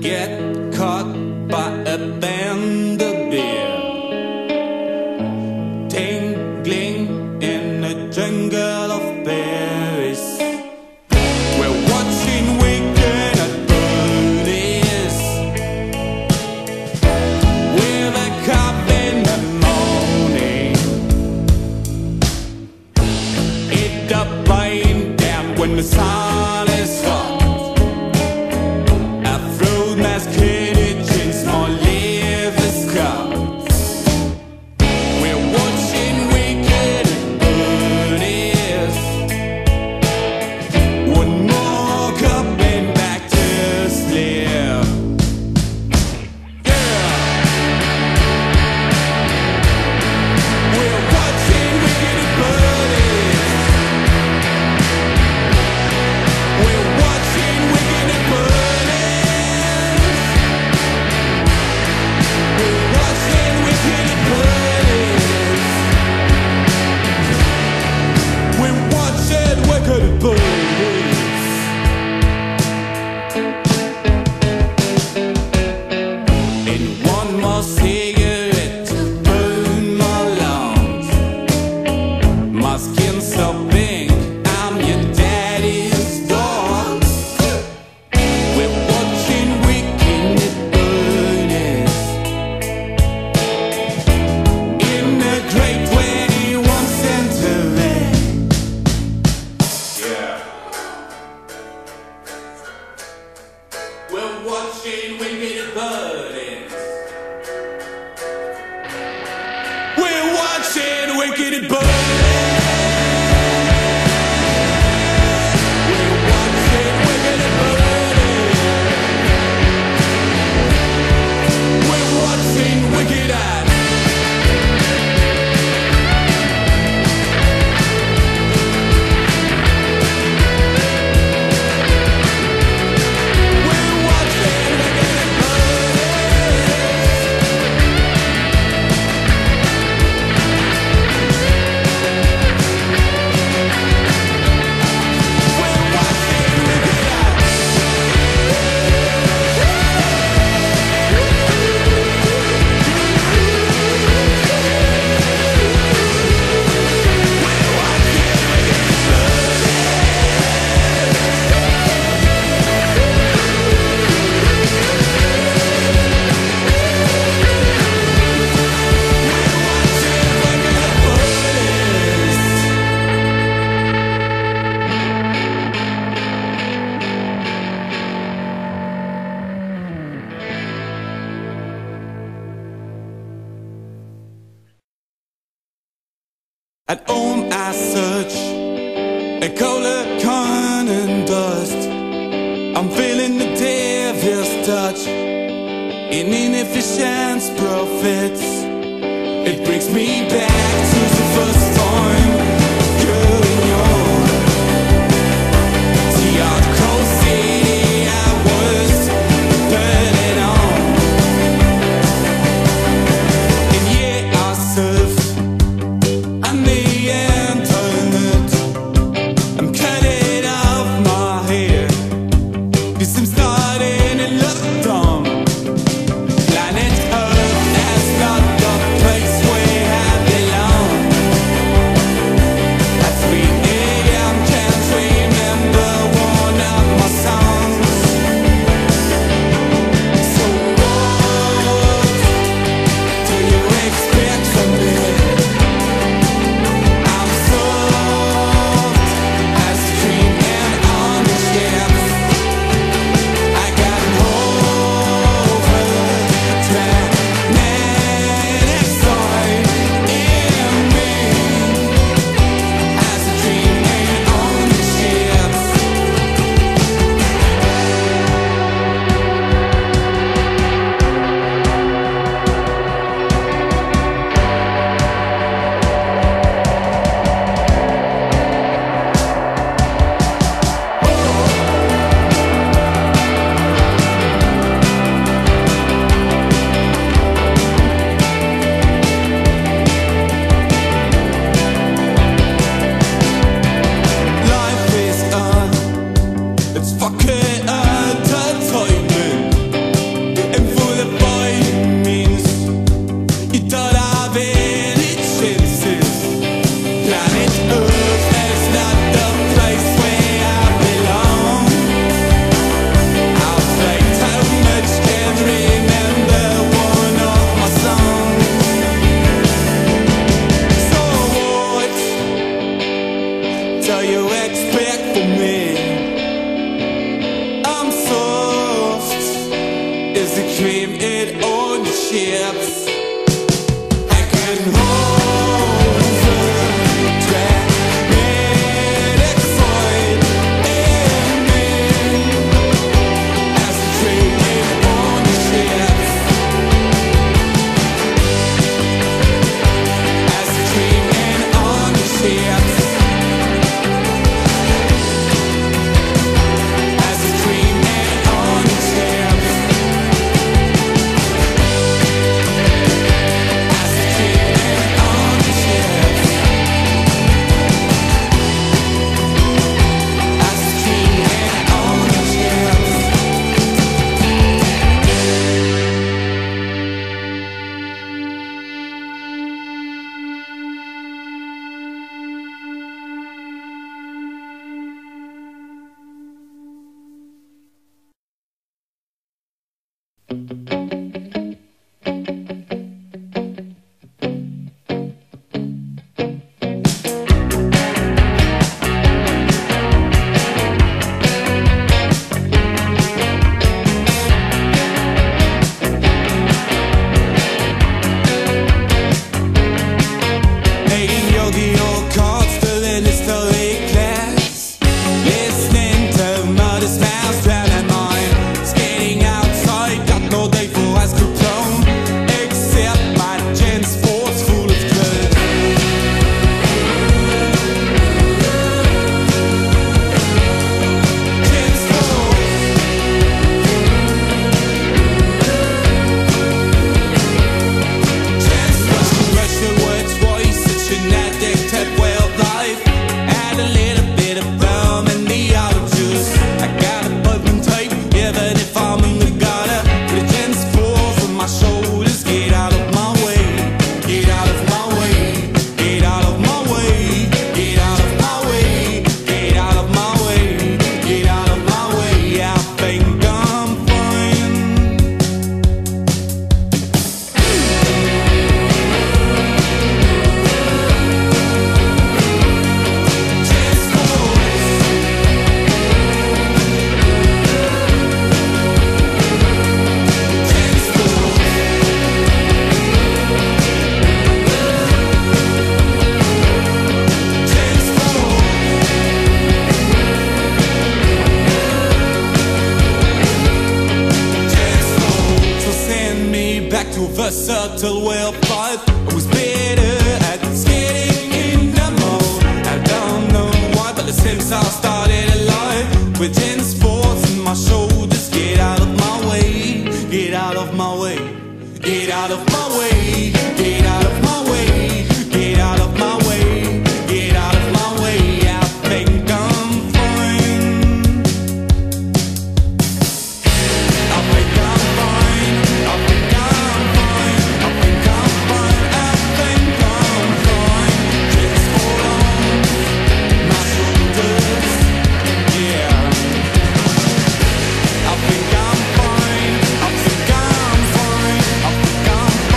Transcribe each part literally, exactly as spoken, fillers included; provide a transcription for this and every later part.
get caught by a band of beer, tingling in a jungle of berries. We're watching Weekend at Bernie's with a cup in the morning. It up lying down when the sun is hot. Masqueraded in small liver scarves. We're watching Wicked at Bernie's. One more cup and back to sleep. Yeah. We're watching Wicked at Bernie's. We're watching Wicked at Bernie's. We're watching Wicked at Bernie's. We're watching Wicked at Bernie's. We're watching Wicked at Bernie's. We're watching Wicked at. At home I search a color corn and dust. I'm feeling the devil's touch in inefficient profits. It brings me back to the first time you're in your the hardcore city I was burning on. And yeah, I surfed on the internet. I'm cutting off my hair 'cause I'm starting to look dumb. Planet Earth has got the place where I belong. At three A M can't remember one of my songs. So what do you expect from me? I'm soft as a cream and on the shelf. I got holes dream it on the ships. I can hold the dramatic void in me as I dream it on the ships. As I dream it on the ships. Subtle way of life, I was better at skating in the mode. I don't know why, but since I started alive with gin sports in my shoulders, get out of my way, get out of my way, get out of my way, get out of my way, get out of my way, get out of my way. I think I'm fine. I think I'm fine. I think I'm I think I'm fine, I think I'm fine, I think I'm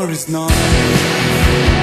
Memories night.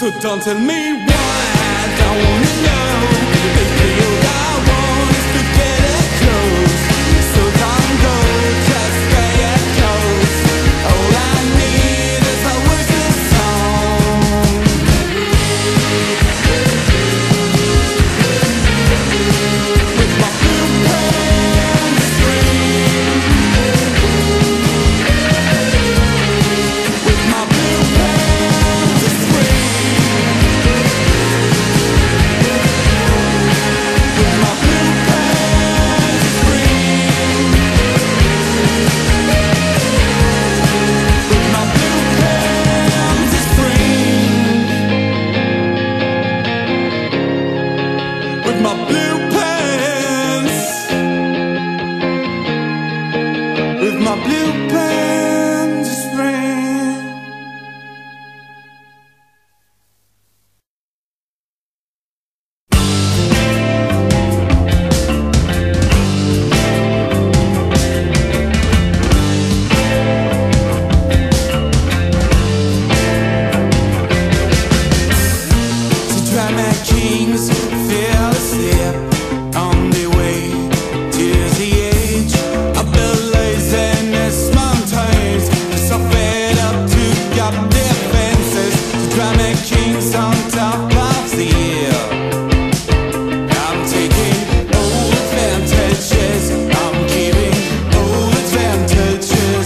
So don't tell me why, I don't wanna know. Baby, all I want is to get it close. So don't go, just stay it close. All I need is a voice and song. With my blue pants free. With my blue pants free. With my blue pants free. With my blue pants free. With my blue pants. With my blue pants free. To drama kings fell asleep on the way to the edge of the laziness mountains. So fed up to got their fences. To drama kings on top of the hill. I'm taking all advantages. I'm giving all advantages.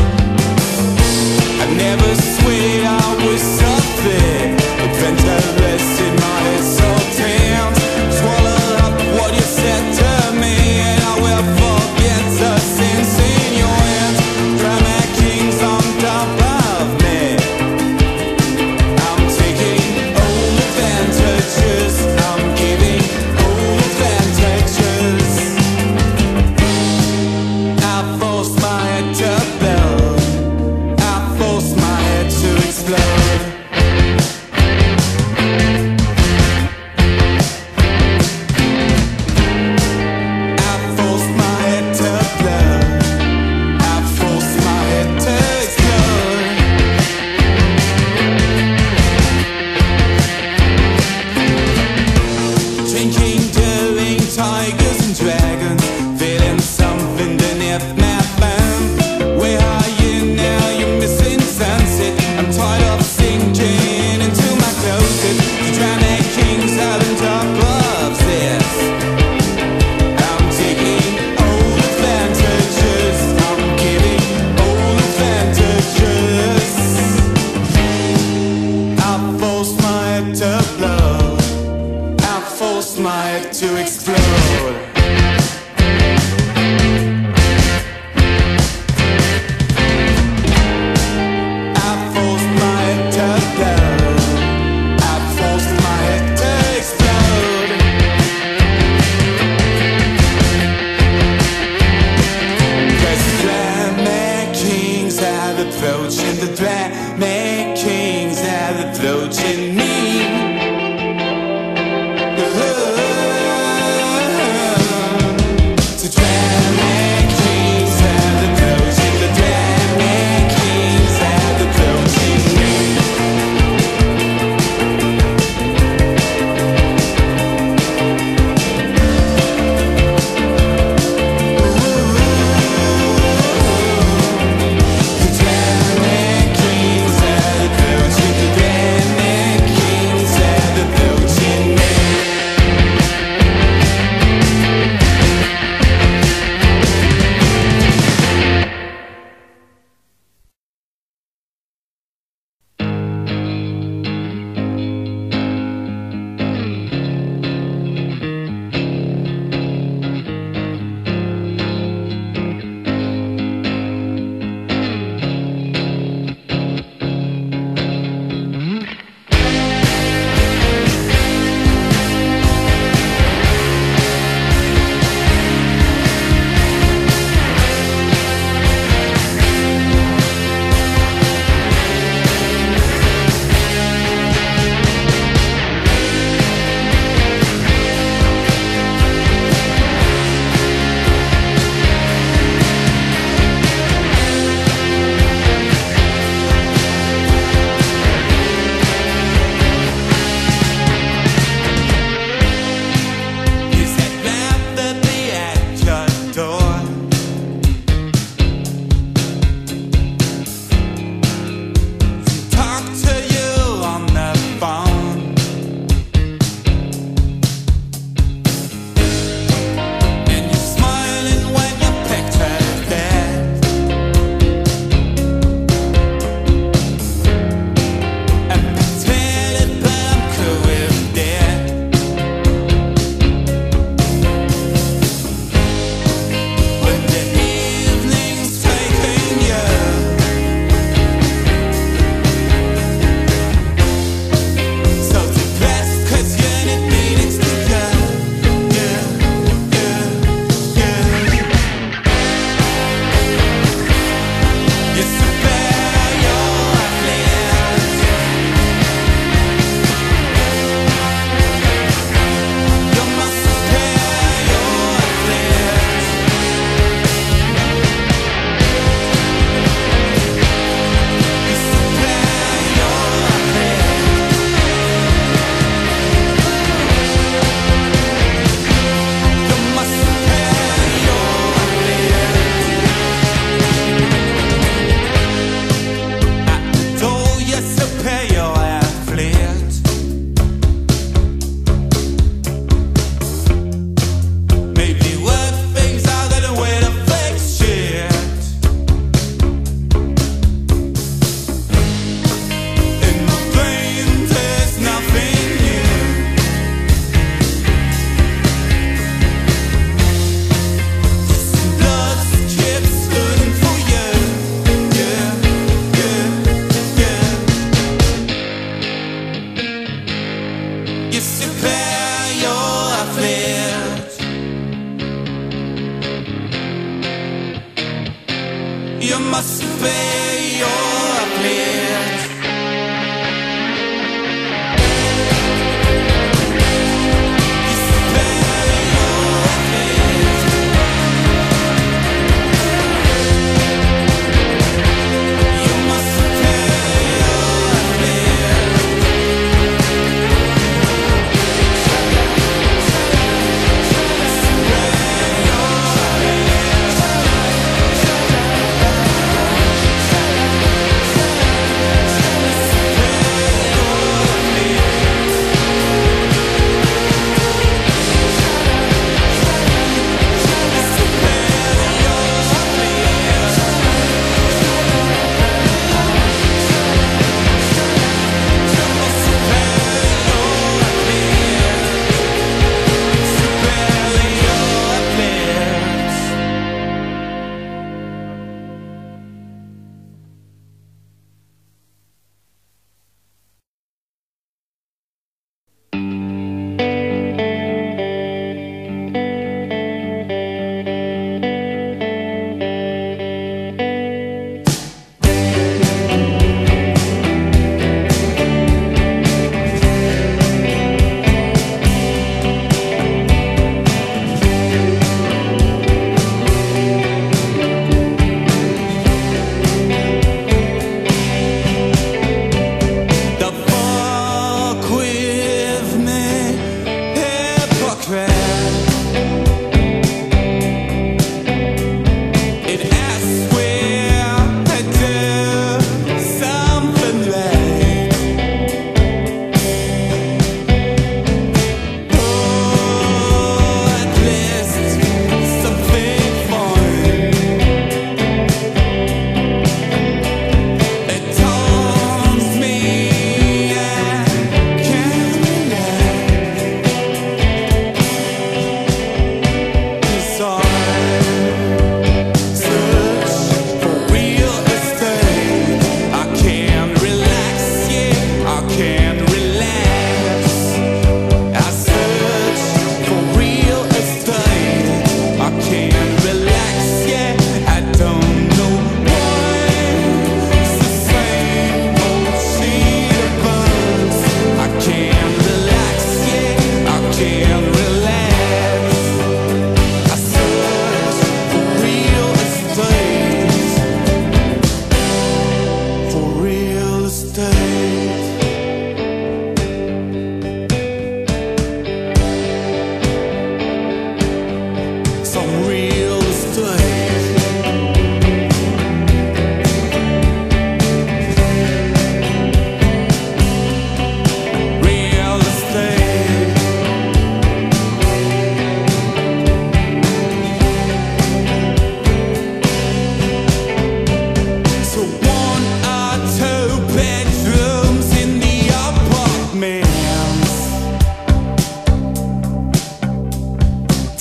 I never swear I was something adventurous in my exultant. Swallow up what you said to me, and I will forget the sins in your hands. Drama kings on top of me. I'm taking all advantages. I'm giving all advantages. I forced my head to blow. I forced my head to explode. I forced my head to blow. I forced my head to explode. Drinking, doing tigers and dragons, feeling something beneath my thumb. Where are you now? You're missing sunset. I'm tired of sinking into my closet. The drama kings out on top of this. I'm taking all advantages. I'm giving all advantages. I forced my head to blow. I forced my head to explode. I forced my head to blow. I forced my head to explode. Cause the drama kings are approaching. The drama kings are approaching me. To drama kings are approaching. The drama kings are approaching me. The drama kings are approaching. The drama kings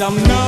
I'm no